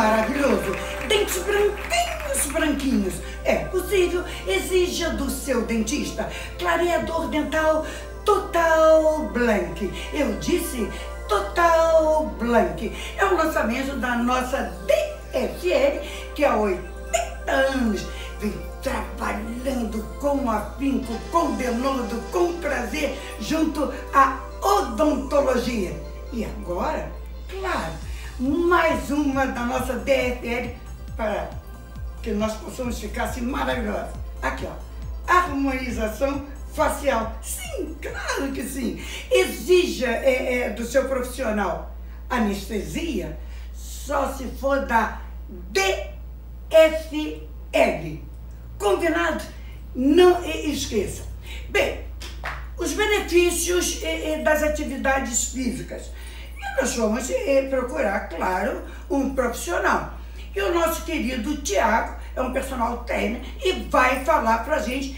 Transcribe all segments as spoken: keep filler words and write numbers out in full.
maravilhoso. Dentes branquinhos, branquinhos. É possível, exija do seu dentista clareador dental Total Blank. Eu disse Total Blank. É o lançamento da nossa D F L, que há oitenta anos vem trabalhando com afinco, com denodo, com prazer, junto à odontologia. E agora, claro, mais uma da nossa D F L para que nós possamos ficar assim maravilhosos. Aqui, ó, harmonização facial. Sim, claro que sim. Exija é, é, do seu profissional anestesia só se for da D F L. Combinado? Não esqueça. Bem, os benefícios é, é, das atividades físicas. E nós vamos é, procurar, claro, um profissional. E o nosso querido Tiago é um personal trainer e vai falar pra gente.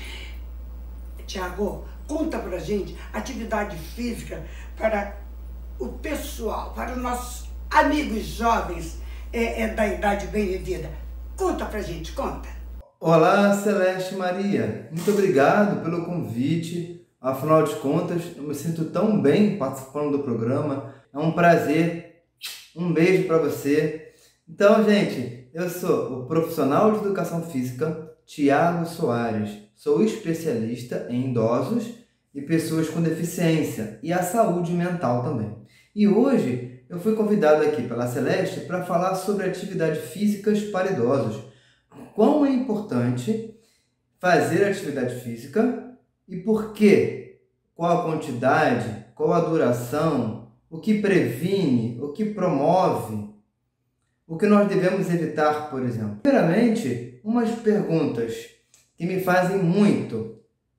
Tiago, conta pra gente atividade física para o pessoal, para os nossos amigos jovens é, é, da idade bem-vinda. Conta pra gente, conta. Olá, Celeste Maria. Muito obrigado pelo convite. Afinal de contas, eu me sinto tão bem participando do programa. É um prazer. Um beijo para você. Então, gente, eu sou o profissional de educação física Tiago Soares. Sou especialista em idosos e pessoas com deficiência e a saúde mental também. E hoje eu fui convidado aqui pela Celeste para falar sobre atividades físicas para idosos. Quão é importante fazer atividade física e por quê? Qual a quantidade, qual a duração, o que previne, o que promove, o que nós devemos evitar, por exemplo. Primeiramente, umas perguntas que me fazem muito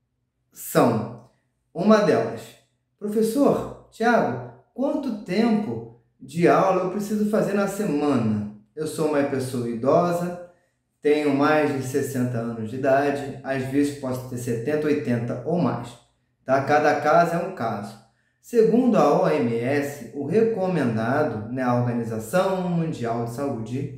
são, uma delas, professor, Tiago, quanto tempo de aula eu preciso fazer na semana? Eu sou uma pessoa idosa, tenho mais de sessenta anos de idade, às vezes posso ter setenta, oitenta ou mais. Tá? Cada caso é um caso. Segundo a O M S, o recomendado, né, a Organização Mundial de Saúde,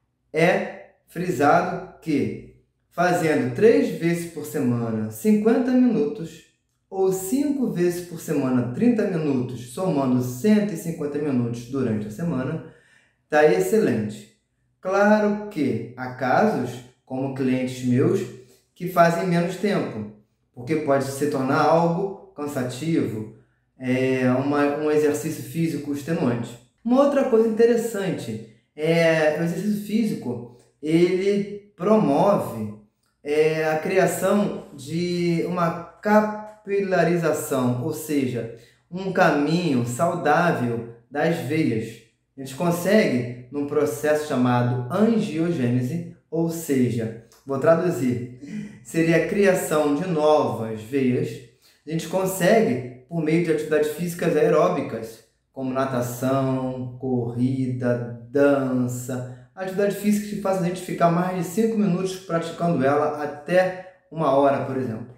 é frisado que fazendo três vezes por semana cinquenta minutos ou cinco vezes por semana trinta minutos, somando cento e cinquenta minutos durante a semana, está excelente. Claro que há casos, como clientes meus, que fazem menos tempo, porque pode se tornar algo cansativo, é uma, um exercício físico extenuante. Uma outra coisa interessante é o exercício físico, ele promove é, a criação de uma capilarização, ou seja, um caminho saudável das veias. A gente consegue, num processo chamado angiogênese, ou seja, vou traduzir, seria a criação de novas veias. A gente consegue, por meio de atividades físicas aeróbicas, como natação, corrida, dança, atividade física que faz a gente ficar mais de cinco minutos praticando ela até uma hora, por exemplo.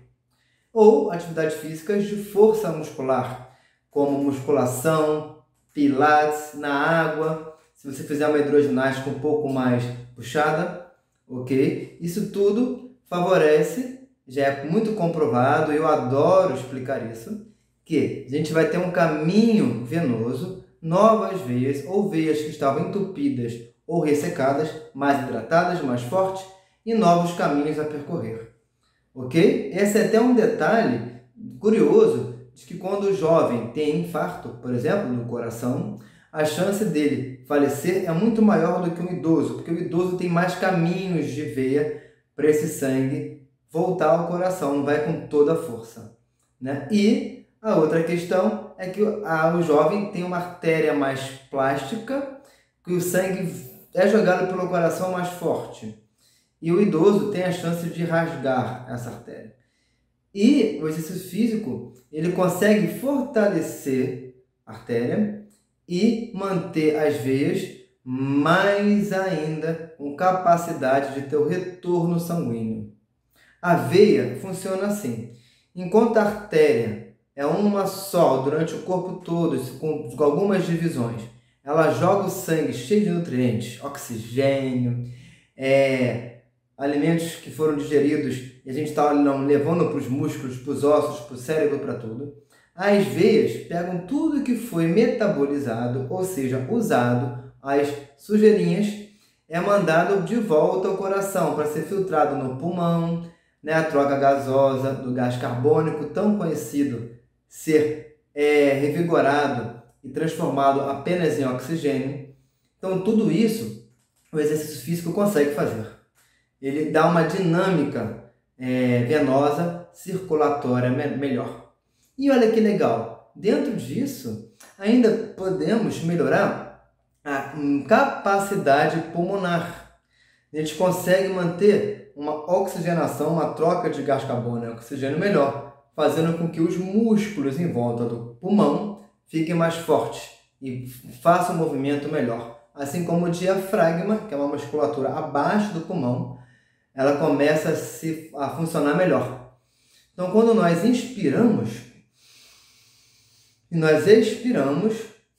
Ou atividades físicas de força muscular, como musculação, pilates na água, se você fizer uma hidroginástica um pouco mais puxada, ok? Isso tudo favorece, já é muito comprovado, eu adoro explicar isso, que a gente vai ter um caminho venoso, novas veias ou veias que estavam entupidas ou ressecadas, mais hidratadas, mais fortes e novos caminhos a percorrer, ok? Esse é até um detalhe curioso de que quando o jovem tem infarto, por exemplo, no coração, a chance dele falecer é muito maior do que um idoso, porque o idoso tem mais caminhos de veia para esse sangue voltar ao coração, não vai com toda a força, né? E a outra questão é que a, o jovem tem uma artéria mais plástica, que o sangue é jogado pelo coração mais forte. E o idoso tem a chance de rasgar essa artéria. E o exercício físico, ele consegue fortalecer a artéria e manter as veias mais ainda com capacidade de ter o retorno sanguíneo. A veia funciona assim. Enquanto a artéria é uma só durante o corpo todo, com algumas divisões, ela joga o sangue cheio de nutrientes, oxigênio, é, alimentos que foram digeridos e a gente está levando para os músculos, para os ossos, para o cérebro, para tudo. As veias pegam tudo que foi metabolizado, ou seja, usado, as sujeirinhas, é mandado de volta ao coração para ser filtrado no pulmão, né? A troca gasosa do gás carbônico, tão conhecido, ser é, revigorado e transformado apenas em oxigênio. Então, tudo isso o exercício físico consegue fazer. Ele dá uma dinâmica é, venosa, circulatória me melhor. E olha que legal, dentro disso, ainda podemos melhorar a capacidade pulmonar. A gente consegue manter uma oxigenação, uma troca de gás carbônico e oxigênio melhor, fazendo com que os músculos em volta do pulmão fiquem mais fortes e façam um movimento melhor. Assim como o diafragma, que é uma musculatura abaixo do pulmão, ela começa a, se, a funcionar melhor. Então, quando nós inspiramos e nós expiramos,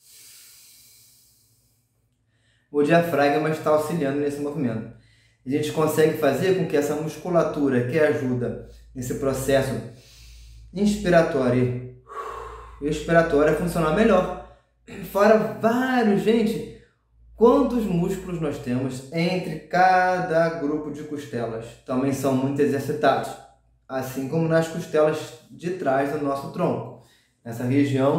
o diafragma está auxiliando nesse movimento. A gente consegue fazer com que essa musculatura que ajuda nesse processo inspiratório e expiratório a funcionar melhor. Fora vários, gente, quantos músculos nós temos entre cada grupo de costelas. Também são muito exercitados, assim como nas costelas de trás do nosso tronco. Nessa região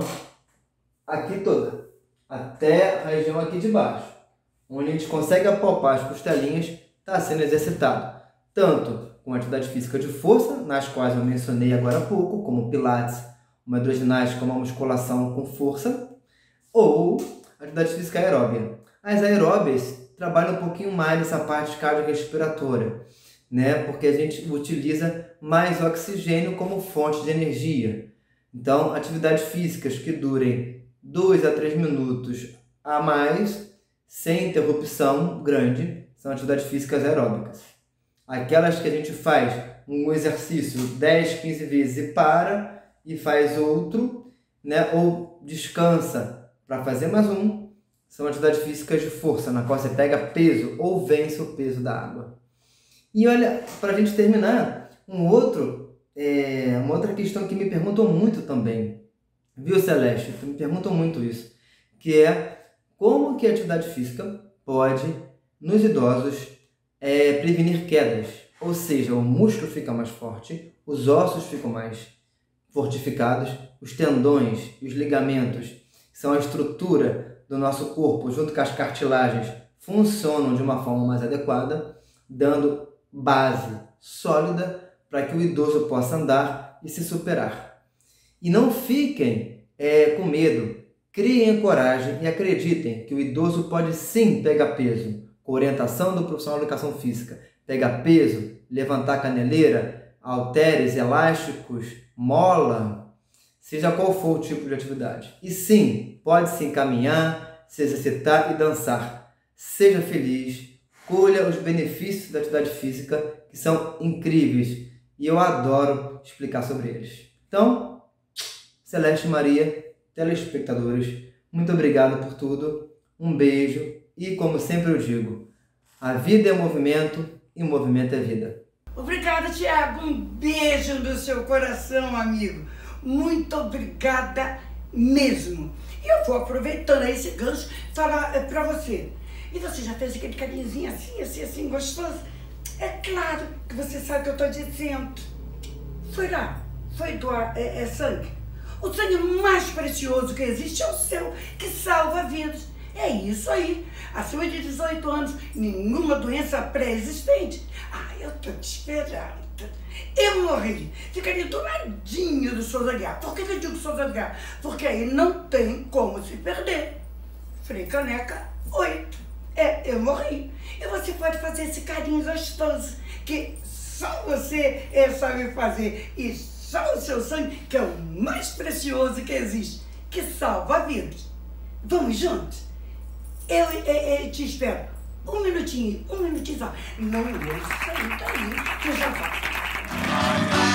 aqui toda, até a região aqui de baixo, onde a gente consegue apalpar as costelinhas, está sendo exercitado. Tanto com atividade física de força, nas quais eu mencionei agora há pouco, como pilates, uma hidroginástica, uma musculação com força, ou atividade física aeróbia. As aeróbias trabalham um pouquinho mais nessa parte cardiorrespiratória, né? Porque a gente utiliza mais oxigênio como fonte de energia. Então, atividades físicas que durem dois a três minutos a mais, sem interrupção grande, são atividades físicas aeróbicas. Aquelas que a gente faz um exercício dez, quinze vezes e para, e faz outro, né? Ou descansa para fazer mais um, são atividades físicas de força, na qual você pega peso ou vence o peso da água. E olha, para a gente terminar, um outro... É uma outra questão que me perguntam muito também, viu, Celeste? Me perguntam muito isso, que é como que a atividade física pode, nos idosos, é, prevenir quedas. Ou seja, o músculo fica mais forte, os ossos ficam mais fortificados, os tendões e os ligamentos, que são a estrutura do nosso corpo, junto com as cartilagens, funcionam de uma forma mais adequada, dando base sólida para que o idoso possa andar e se superar. E não fiquem é, com medo, criem coragem e acreditem que o idoso pode sim pegar peso, com orientação do profissional de educação física, pegar peso, levantar caneleira, halteres, elásticos, mola, seja qual for o tipo de atividade. E sim, pode sim caminhar, se exercitar e dançar. Seja feliz, colha os benefícios da atividade física, que são incríveis. E eu adoro explicar sobre eles. Então, Celeste Maria, telespectadores, muito obrigado por tudo. Um beijo e, como sempre eu digo, a vida é movimento e o movimento é vida. Obrigada, Tiago. Um beijo no seu coração, amigo. Muito obrigada mesmo. E eu vou aproveitando esse gancho falar para você. E você já fez aquele carinhozinho assim, assim, assim, gostoso? É claro que você sabe o que eu estou dizendo. Foi lá, foi doar é, é sangue. O sangue mais precioso que existe é o seu, que salva vidas. É isso aí. Acima de dezoito anos, nenhuma doença pré-existente. Ah, eu estou te esperando. Eu morri. Ficaria do ladinho do Souza Aguiar. Por que eu digo Souza Aguiar? Porque aí não tem como se perder. Frei Caneca, oito. É, eu morri. E você pode fazer esse carinho gostoso, que só você é, sabe fazer. E só o seu sangue, que é o mais precioso que existe, que salva vidas. Vamos juntos? Eu, eu, eu te espero. Um minutinho, um minutinho só. Não, não, sai daí, que eu já volto.